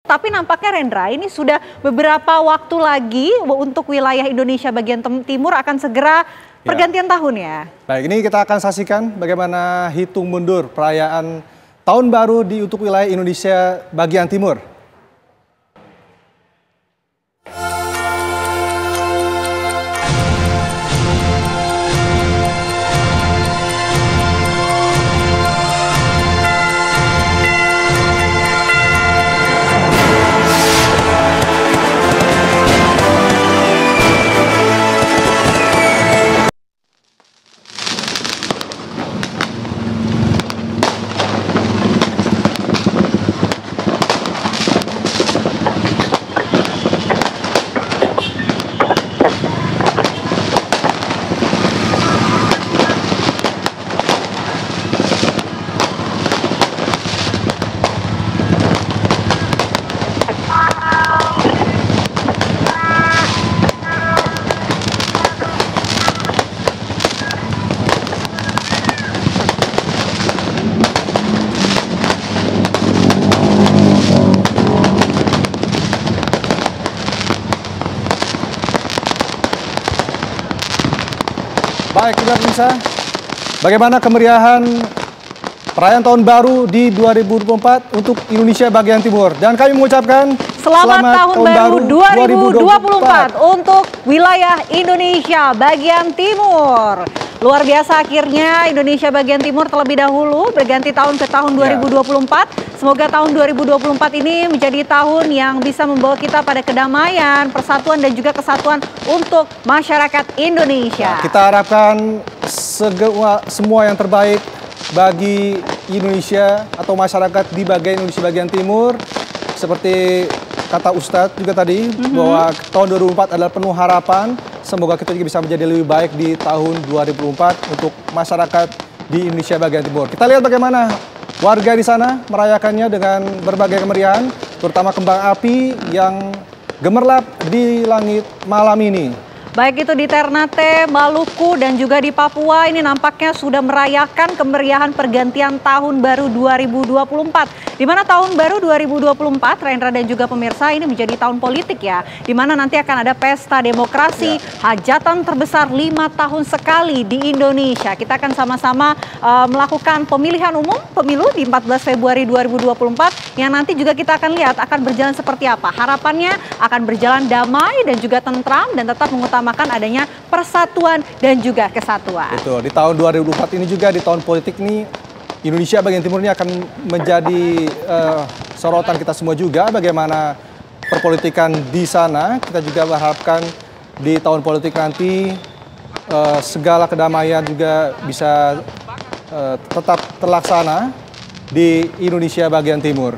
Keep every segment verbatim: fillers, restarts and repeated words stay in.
Tapi nampaknya Rendra ini sudah beberapa waktu lagi untuk wilayah Indonesia bagian timur akan segera pergantian ya. tahun ya. Baik, ini kita akan saksikan bagaimana hitung mundur perayaan tahun baru di untuk wilayah Indonesia bagian timur. Baik, kita bisa bagaimana kemeriahan perayaan tahun baru di dua ribu dua puluh empat untuk Indonesia bagian timur. Dan kami mengucapkan selamat, selamat tahun, tahun baru dua ribu dua puluh empat untuk wilayah Indonesia bagian timur. Luar biasa, akhirnya Indonesia bagian timur terlebih dahulu berganti tahun ke tahun dua ribu dua puluh empat. Semoga tahun dua ribu dua puluh empat ini menjadi tahun yang bisa membawa kita pada kedamaian, persatuan dan juga kesatuan untuk masyarakat Indonesia. Ya, kita harapkan segera, semua yang terbaik bagi Indonesia atau masyarakat di bagian Indonesia bagian timur. Seperti kata Ustadz juga tadi, mm-hmm. bahwa tahun dua ribu empat adalah penuh harapan. Semoga kita juga bisa menjadi lebih baik di tahun dua ribu empat untuk masyarakat di Indonesia bagian timur. Kita lihat bagaimana warga di sana merayakannya dengan berbagai kemeriahan, terutama kembang api yang gemerlap di langit malam ini. Baik itu di Ternate, Maluku, dan juga di Papua, ini nampaknya sudah merayakan kemeriahan pergantian tahun baru dua ribu dua puluh empat. Di mana tahun baru dua ribu dua puluh empat, Rendra dan juga pemirsa, ini menjadi tahun politik ya. Di mana nanti akan ada pesta demokrasi, ya. hajatan terbesar lima tahun sekali di Indonesia. Kita akan sama-sama uh, melakukan pemilihan umum, pemilu di empat belas Februari dua ribu dua puluh empat. Yang nanti juga kita akan lihat akan berjalan seperti apa. Harapannya akan berjalan damai dan juga tentram dan tetap mengutamakan adanya persatuan dan juga kesatuan. Betul, di tahun dua ribu dua puluh empat ini juga di tahun politik ini Indonesia bagian timur ini akan menjadi uh, sorotan kita semua juga bagaimana perpolitikan di sana. Kita juga berharapkan di tahun politik nanti uh, segala kedamaian juga bisa uh, tetap terlaksana di Indonesia bagian timur.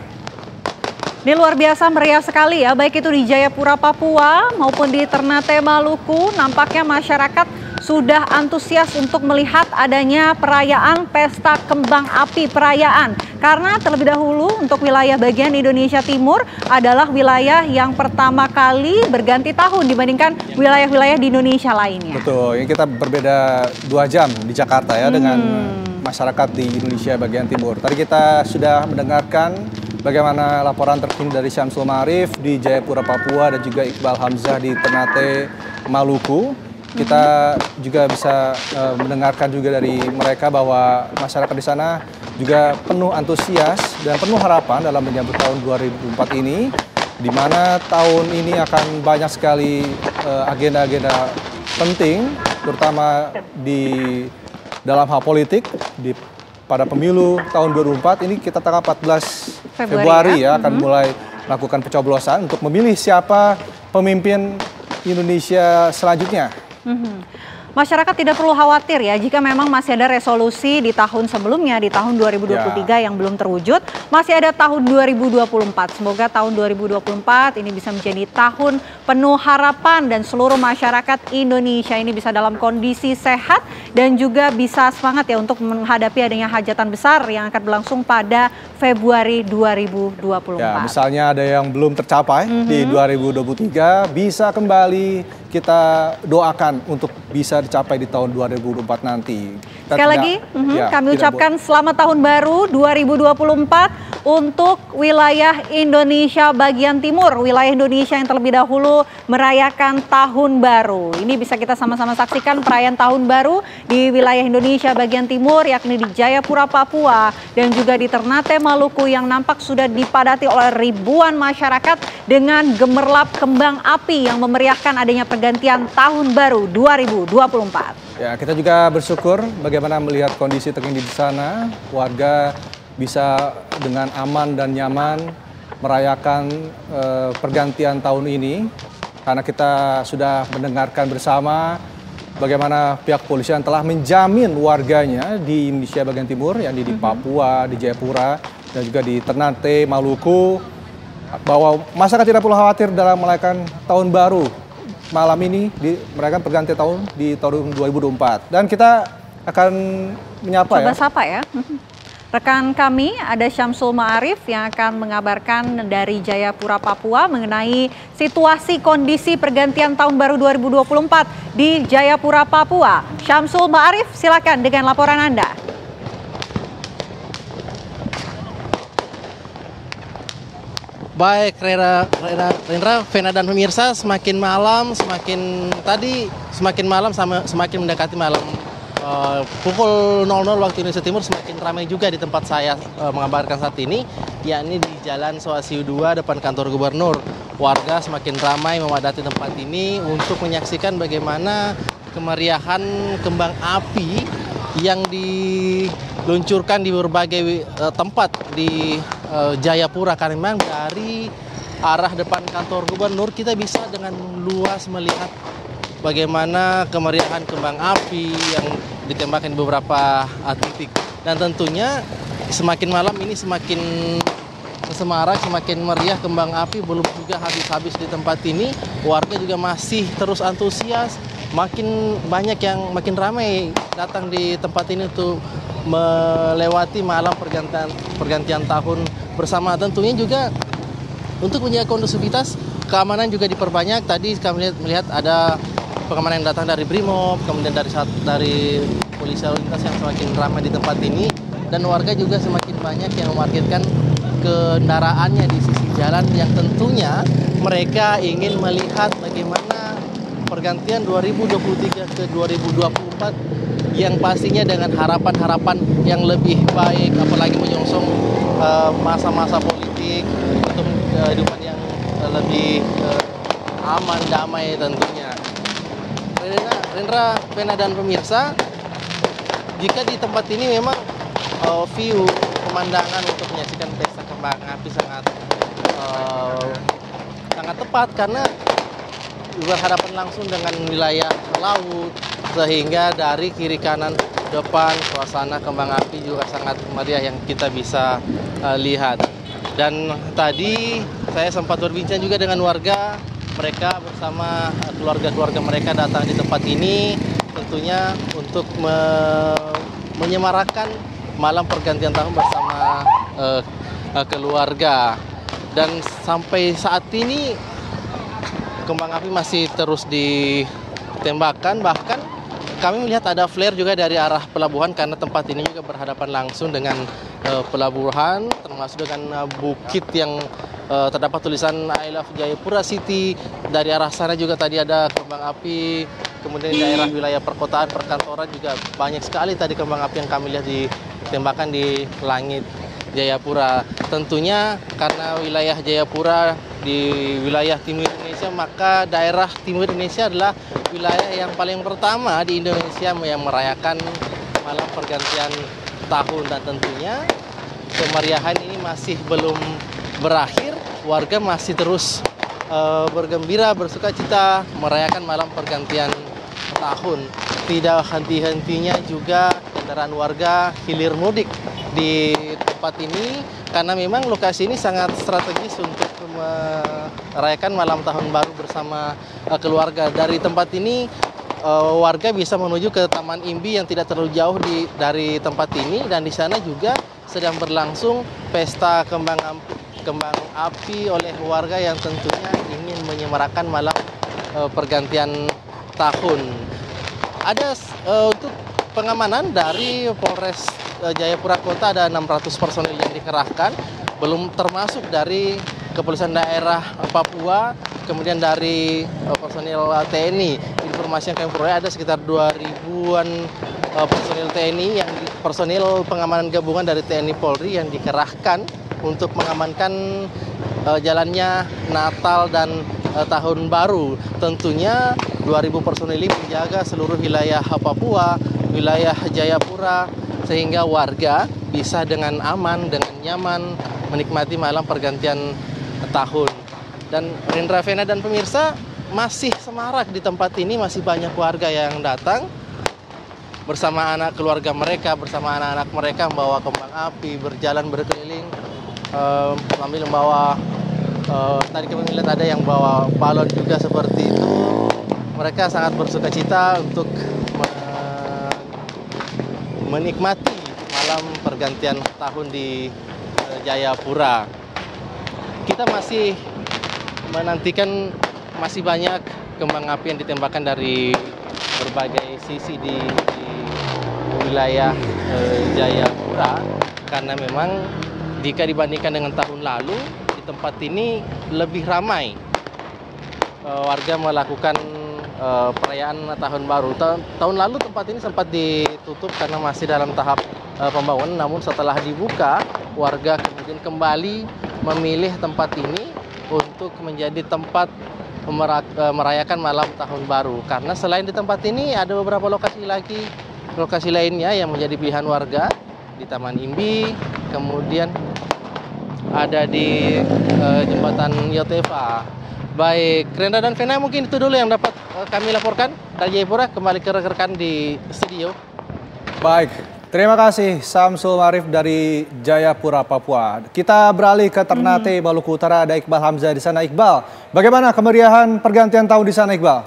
Ini luar biasa meriah sekali ya, baik itu di Jayapura, Papua maupun di Ternate, Maluku. Nampaknya masyarakat sudah antusias untuk melihat adanya perayaan pesta kembang api perayaan. Karena terlebih dahulu untuk wilayah bagian Indonesia Timur adalah wilayah yang pertama kali berganti tahun dibandingkan wilayah-wilayah di Indonesia lainnya. Betul, ini kita berbeda dua jam di Jakarta ya hmm. dengan masyarakat di Indonesia bagian timur. Tadi kita sudah mendengarkan bagaimana laporan terkini dari Syamsul Ma'arif di Jayapura, Papua, dan juga Iqbal Hamzah di Ternate, Maluku. Kita juga bisa uh, mendengarkan juga dari mereka bahwa masyarakat di sana juga penuh antusias dan penuh harapan dalam menyambut tahun dua ribu empat ini, di mana tahun ini akan banyak sekali agenda-agenda uh, penting, terutama di dalam hal politik, di pada pemilu tahun dua ribu empat ini kita tanggal empat belas Februari ya, ya akan mm-hmm. mulai melakukan pencoblosan untuk memilih siapa pemimpin Indonesia selanjutnya. Mm-hmm. Masyarakat tidak perlu khawatir ya jika memang masih ada resolusi di tahun sebelumnya, di tahun dua ribu dua puluh tiga ya. yang belum terwujud, masih ada tahun dua ribu dua puluh empat. Semoga tahun dua ribu dua puluh empat ini bisa menjadi tahun penuh harapan dan seluruh masyarakat Indonesia ini bisa dalam kondisi sehat dan juga bisa semangat ya untuk menghadapi adanya hajatan besar yang akan berlangsung pada Februari dua ribu dua puluh empat. Ya, misalnya ada yang belum tercapai mm-hmm. di dua ribu dua puluh tiga, bisa kembali kita doakan untuk bisa dicapai di tahun dua ribu dua puluh empat nanti. kita Sekali tidak, lagi, mhm, ya, kami tidak ucapkan selamat tahun baru dua ribu dua puluh empat untuk wilayah Indonesia bagian timur, wilayah Indonesia yang terlebih dahulu merayakan tahun baru. Ini bisa kita sama-sama saksikan perayaan tahun baru di wilayah Indonesia bagian timur, yakni di Jayapura, Papua, dan juga di Ternate, Maluku, yang nampak sudah dipadati oleh ribuan masyarakat dengan gemerlap kembang api yang memeriahkan adanya pergantian tahun baru dua ribu dua puluh empat. Ya, kita juga bersyukur bagaimana melihat kondisi terkini di sana, warga bisa dengan aman dan nyaman merayakan eh, pergantian tahun ini, karena kita sudah mendengarkan bersama bagaimana pihak kepolisian telah menjamin warganya di Indonesia bagian timur, yakni di Papua, di Jayapura, dan juga di Ternate, Maluku, bahwa masyarakat tidak perlu khawatir dalam merayakan tahun baru malam ini, di merayakan pergantian tahun di tahun dua ribu dua puluh empat. Dan kita akan menyapa Coba ya. sapa ya. Rekan kami ada Syamsul Ma'arif yang akan mengabarkan dari Jayapura, Papua mengenai situasi kondisi pergantian tahun baru dua ribu dua puluh empat di Jayapura, Papua. Syamsul Ma'arif, silakan dengan laporan Anda. Baik, Rera, Rera, Rendra, Vena dan pemirsa, semakin malam, semakin tadi, semakin malam sama semakin mendekati malam uh, pukul nol nol waktu Indonesia Timur, semakin ramai juga di tempat saya uh, mengabarkan saat ini, yakni di Jalan Soasiu dua depan kantor gubernur. Warga semakin ramai memadati tempat ini untuk menyaksikan bagaimana kemeriahan kembang api yang diluncurkan di berbagai uh, tempat di uh, Jayapura. Karena memang dari arah depan kantor gubernur kita bisa dengan luas melihat bagaimana kemeriahan kembang api yang ditembakkan di beberapa uh, titik. Dan tentunya semakin malam ini semakin semarak, semakin meriah kembang api, belum juga habis-habis di tempat ini. Warga juga masih terus antusias, makin banyak yang makin ramai datang di tempat ini untuk melewati malam pergantian pergantian tahun bersama. Tentunya juga untuk menjaga kondusivitas, keamanan juga diperbanyak. Tadi kami lihat, melihat ada pengamanan yang datang dari Brimob, kemudian dari dari polisi lalu lintas yang semakin ramai di tempat ini, dan warga juga semakin banyak yang memarkirkan kendaraannya di sisi jalan yang tentunya mereka ingin melihat bagaimana pergantian dua ribu dua puluh tiga ke dua ribu dua puluh empat yang pastinya dengan harapan-harapan yang lebih baik, apalagi menyongsong masa-masa uh, politik untuk kehidupan uh, yang uh, lebih uh, aman, damai tentunya. Rendra, Rendra, Vena dan pemirsa, jika di tempat ini memang uh, view pemandangan untuk menyaksikan pesta kembang api sangat uh, sangat tepat karena berhadapan langsung dengan wilayah laut, sehingga dari kiri kanan depan suasana kembang api juga sangat meriah yang kita bisa uh, lihat. Dan tadi saya sempat berbincang juga dengan warga, mereka bersama keluarga-keluarga mereka datang di tempat ini tentunya untuk me menyemarakan malam pergantian tahun bersama uh, uh, keluarga. Dan sampai saat ini kembang api masih terus ditembakkan, bahkan kami melihat ada flare juga dari arah pelabuhan karena tempat ini juga berhadapan langsung dengan uh, pelabuhan, termasuk dengan uh, bukit yang uh, terdapat tulisan I Love Jayapura City. Dari arah sana juga tadi ada kembang api, kemudian di daerah wilayah perkotaan, perkantoran juga banyak sekali tadi kembang api yang kami lihat ditembakkan di langit Jayapura. Tentunya karena wilayah Jayapura di wilayah timur Indonesia, maka daerah timur Indonesia adalah wilayah yang paling pertama di Indonesia yang merayakan malam pergantian tahun. Dan tentunya kemeriahan ini masih belum berakhir, warga masih terus uh, bergembira, bersukacita merayakan malam pergantian tahun. Tidak henti-hentinya juga kendaraan warga hilir mudik di tempat ini karena memang lokasi ini sangat strategis untuk merayakan malam tahun baru bersama uh, keluarga. Dari tempat ini uh, warga bisa menuju ke Taman Imbi yang tidak terlalu jauh di, dari tempat ini, dan di sana juga sedang berlangsung pesta kembang api, kembang api oleh warga yang tentunya ingin menyemarakan malam uh, pergantian tahun. Ada uh, untuk pengamanan dari Polres uh, Jayapura Kota ada enam ratus personil yang dikerahkan, belum termasuk dari Kepolisian Daerah Papua, kemudian dari uh, personil uh, T N I. Informasi yang kami peroleh ada sekitar dua ribuan uh, personil T N I, yang personil pengamanan gabungan dari T N I Polri yang dikerahkan untuk mengamankan uh, jalannya Natal dan uh, Tahun Baru. Tentunya dua ribu personil ini menjaga seluruh wilayah Papua, wilayah Jayapura, sehingga warga bisa dengan aman, dengan nyaman menikmati malam pergantian tahun. Dan Rendra, Vena, dan pemirsa, masih semarak di tempat ini, masih banyak warga yang datang bersama anak keluarga mereka, bersama anak-anak mereka membawa kembang api, berjalan berkeliling, uh, sambil membawa, uh, tadi kami lihat ada yang bawa balon juga seperti itu. Mereka sangat bersuka cita untuk uh, menikmati malam pergantian tahun di uh, Jayapura. Kita masih menantikan, masih banyak kembang api yang ditembakkan dari berbagai sisi di, di wilayah e, Jayapura, karena memang jika dibandingkan dengan tahun lalu di tempat ini lebih ramai e, warga melakukan e, perayaan tahun baru. Ta tahun lalu tempat ini sempat ditutup karena masih dalam tahap e, pembangunan, namun setelah dibuka warga kemudian kembali memilih tempat ini untuk menjadi tempat merayakan malam tahun baru. Karena selain di tempat ini ada beberapa lokasi lagi, lokasi lainnya yang menjadi pilihan warga di Taman Imbi, kemudian ada di uh, Jembatan Yotefa. Baik, Rendra dan Vena, mungkin itu dulu yang dapat uh, kami laporkan dari Jayapura. Kembali ke rekan-rekan di studio. Baik, terima kasih Samsul Marif dari Jayapura, Papua. Kita beralih ke Ternate, hmm. Maluku Utara. Ada Iqbal Hamzah di sana. Iqbal, bagaimana kemeriahan pergantian tahun di sana, Iqbal?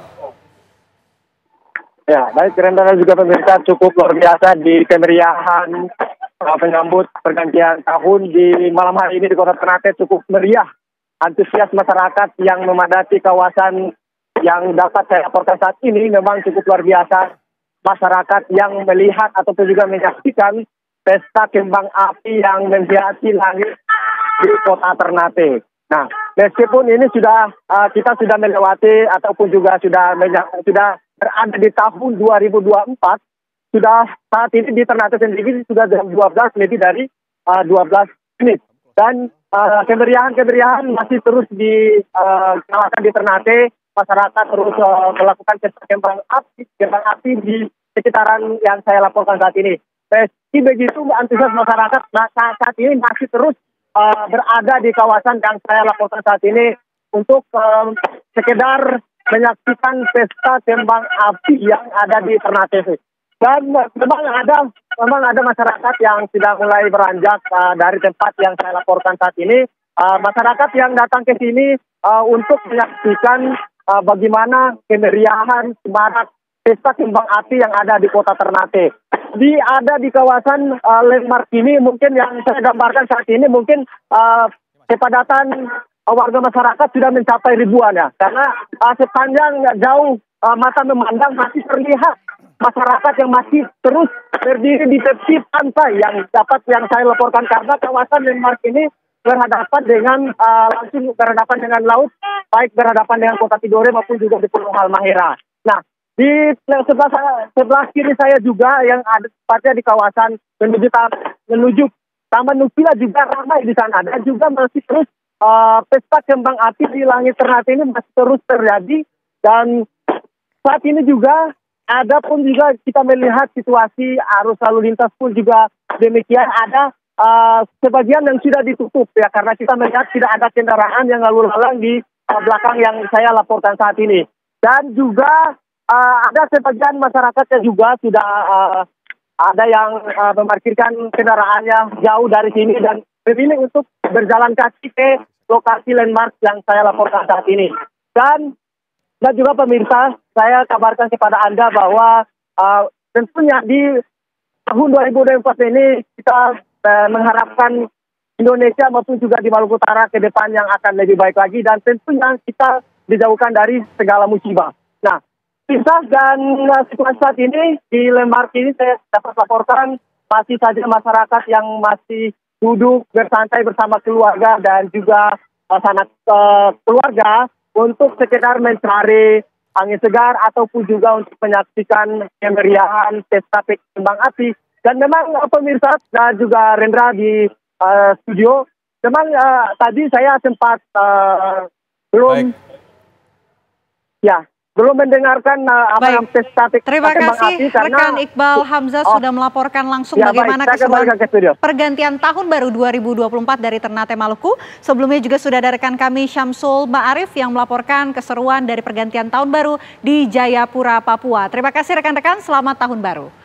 Ya, baik, Rendra dan juga pemirsa, cukup luar biasa di kemeriahan uh, penyambut pergantian tahun di malam hari ini di Kota Ternate. Cukup meriah, antusias masyarakat yang memadati kawasan yang dapat saya laporkan saat ini memang cukup luar biasa. Masyarakat yang melihat ataupun juga menyaksikan pesta kembang api yang menghiasi langit di Kota Ternate. Nah, meskipun ini sudah uh, kita sudah melewati ataupun juga sudah sudah berada di tahun dua ribu dua puluh empat, sudah saat ini di Ternate sendiri sudah jam dua belas lebih dari uh, dua belas menit, dan uh, kemeriahan-kemeriahan masih terus dilakukan uh, di Ternate. Masyarakat terus uh, melakukan pesta kembang api, kembang api di sekitaran yang saya laporkan saat ini. Meski begitu, antusias masyarakat saat ini masih terus uh, berada di kawasan yang saya laporkan saat ini untuk um, sekedar menyaksikan pesta kembang api yang ada di Ternate. Dan memang ada memang ada masyarakat yang sudah mulai beranjak uh, dari tempat yang saya laporkan saat ini. Uh, masyarakat yang datang ke sini uh, untuk menyaksikan Uh, bagaimana kemeriahan semarak pesta kembang api yang ada di Kota Ternate. Di ada di kawasan uh, landmark ini, mungkin yang saya gambarkan saat ini mungkin uh, kepadatan uh, warga masyarakat sudah mencapai ribuan ya, karena uh, sepanjang jauh uh, mata memandang masih terlihat masyarakat yang masih terus berdiri di tepi pantai yang dapat yang saya laporkan, karena kawasan landmark ini berhadapan dengan uh, langsung berhadapan dengan laut, baik berhadapan dengan Kota Tidore maupun juga di Pulau Halmahera. Nah, di sebelah saya, sebelah kiri saya juga yang ada tepatnya di kawasan menuju menuju Taman Nukila juga ramai di sana, dan juga masih terus uh, pesta kembang api di langit Ternate ini masih terus terjadi. Dan saat ini juga ada pun juga kita melihat situasi arus lalu lintas pun juga demikian, ada Uh, sebagian yang sudah ditutup ya, karena kita melihat tidak ada kendaraan yang lalu lalang di uh, belakang yang saya laporkan saat ini. Dan juga uh, ada sebagian masyarakatnya juga sudah uh, ada yang uh, memarkirkan kendaraannya jauh dari sini dan memilih untuk berjalan kaki ke lokasi landmark yang saya laporkan saat ini. Dan dan juga pemirsa, saya kabarkan kepada Anda bahwa uh, tentunya di tahun dua ribu dua puluh empat ini kita mengharapkan Indonesia maupun juga di Maluku Utara ke depan yang akan lebih baik lagi, dan tentunya kita dijauhkan dari segala musibah. Nah, Bisa dan uh, situasi saat ini di Lembar ini saya dapat laporkan masih saja masyarakat yang masih duduk bersantai bersama keluarga dan juga uh, sanak uh, keluarga untuk sekedar mencari angin segar ataupun juga untuk menyaksikan kemeriahan pesta kembang api. Dan memang uh, pemirsa dan juga Rendra di uh, studio, memang uh, tadi saya sempat uh, belum Baik. ya belum mendengarkan uh, apa yang pesta Terima kembang kasih api karena rekan Iqbal Hamzah Oh. sudah melaporkan langsung Ya, bagaimana baik, saya keseruan kembalikan ke studio. pergantian tahun baru dua ribu dua puluh empat dari Ternate Maluku. Sebelumnya juga sudah ada rekan kami Syamsul Ma'arif yang melaporkan keseruan dari pergantian tahun baru di Jayapura, Papua. Terima kasih rekan-rekan, selamat tahun baru.